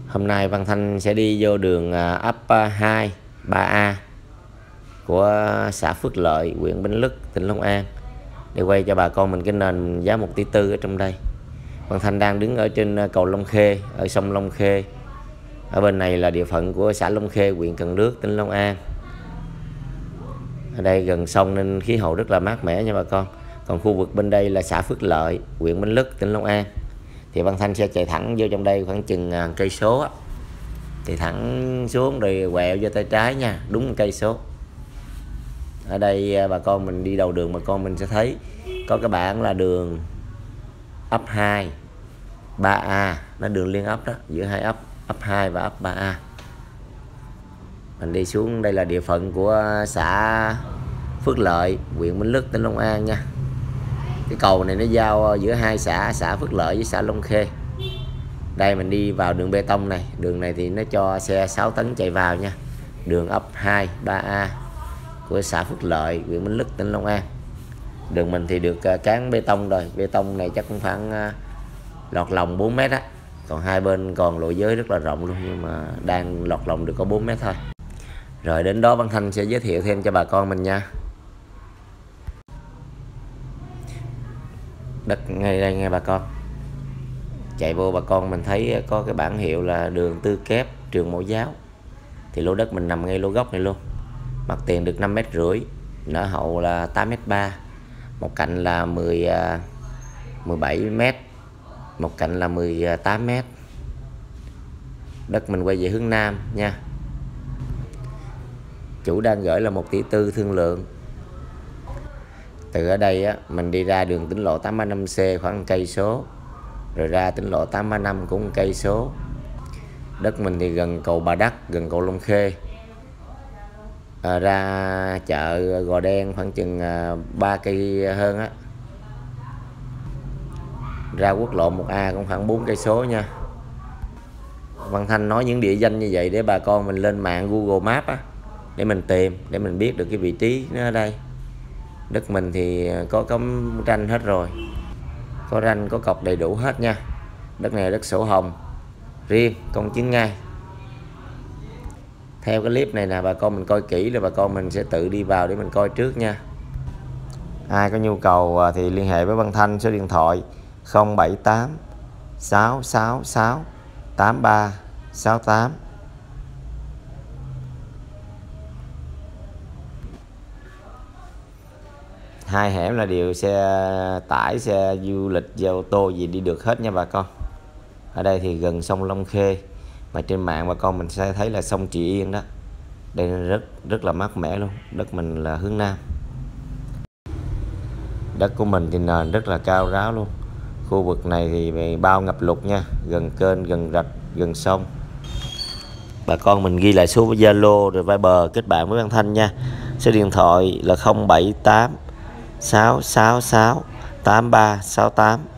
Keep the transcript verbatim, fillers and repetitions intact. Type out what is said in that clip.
Hôm nay Văn Thanh sẽ đi vô đường ấp hai, ba A của xã Phước Lợi, huyện Bến Lức, tỉnh Long An để quay cho bà con mình cái nền giá một tỷ tư ở trong đây. Văn Thanh đang đứng ở trên cầu Long Khê, ở sông Long Khê. Ở bên này là địa phận của xã Long Khê, huyện Cần Đước, tỉnh Long An. Ở đây gần sông nên khí hậu rất là mát mẻ nha bà con. Còn khu vực bên đây là xã Phước Lợi, huyện Bến Lức, tỉnh Long An. Thì Văn Thanh sẽ chạy thẳng vô trong đây khoảng chừng cây số á. Thì thẳng xuống rồi quẹo vô tay trái nha, đúng cây số. Ở đây bà con mình đi đầu đường, bà con mình sẽ thấy có cái bảng là đường ấp hai, ba A, nó đường liên ấp đó, giữa hai ấp, ấp hai và ấp ba A. Mình đi xuống đây là địa phận của xã Phước Lợi, huyện Bến Lức, tỉnh Long An nha. Cái cầu này nó giao giữa hai xã, xã Phước Lợi với xã Long Khê. Đây mình đi vào đường bê tông này, đường này thì nó cho xe sáu tấn chạy vào nha. Đường ấp hai, ba A của xã Phước Lợi, huyện Bến Lức, tỉnh Long An. Đường mình thì được cán bê tông rồi, bê tông này chắc cũng khoảng lọt lòng bốn mét á. Còn hai bên còn lộ giới rất là rộng luôn, nhưng mà đang lọt lòng được có bốn mét thôi. Rồi đến đó Văn Thanh sẽ giới thiệu thêm cho bà con mình nha. Đất ngay đây nghe bà con. Chạy vô bà con mình thấy có cái bảng hiệu là đường Tư Kép, trường Mẫu Giáo. Thì lô đất mình nằm ngay lô gốc này luôn. Mặt tiền được năm mét rưỡi, nở hậu là tám mét ba, một cạnh là mười, mười bảy mét, một cạnh là mười tám mét. Đất mình quay về hướng Nam nha. Chủ đang gửi là một tỷ tư thương lượng. Từ ở đây á, mình đi ra đường tỉnh lộ tám ba năm C khoảng cây số, rồi ra tỉnh lộ tám ba năm cũng cây số. Đất mình thì gần cầu Bà Đắc, gần cầu Long Khê. À, ra chợ Gò Đen khoảng chừng ba cây hơn á. Ra quốc lộ một A cũng khoảng bốn cây số nha. Văn Thanh nói những địa danh như vậy để bà con mình lên mạng Google Maps á, để mình tìm, để mình biết được cái vị trí nó ở đây. Đất mình thì có cắm ranh hết rồi, có ranh có cọc đầy đủ hết nha. Đất này là đất sổ hồng riêng, công chứng ngay. Theo cái clip này nè, bà con mình coi kỹ rồi bà con mình sẽ tự đi vào để mình coi trước nha. Ai có nhu cầu thì liên hệ với Văn Thanh, số điện thoại không bảy tám sáu sáu sáu tám ba sáu tám. Hai hẻm là điều xe tải, xe du lịch, xe ô tô gì đi được hết nha bà con. Ở đây thì gần sông Long Khê, mà trên mạng bà con mình sẽ thấy là sông Trị Yên đó. Đây rất rất là mát mẻ luôn. Đất mình là hướng Nam. Đất của mình thì nền rất là cao ráo luôn. Khu vực này thì bao ngập lụt nha, gần kênh, gần rạch, gần sông. Bà con mình ghi lại số Zalo rồi Viber kết bạn với Văn Thanh nha. Số điện thoại là không bảy tám sáu sáu sáu tám ba sáu tám.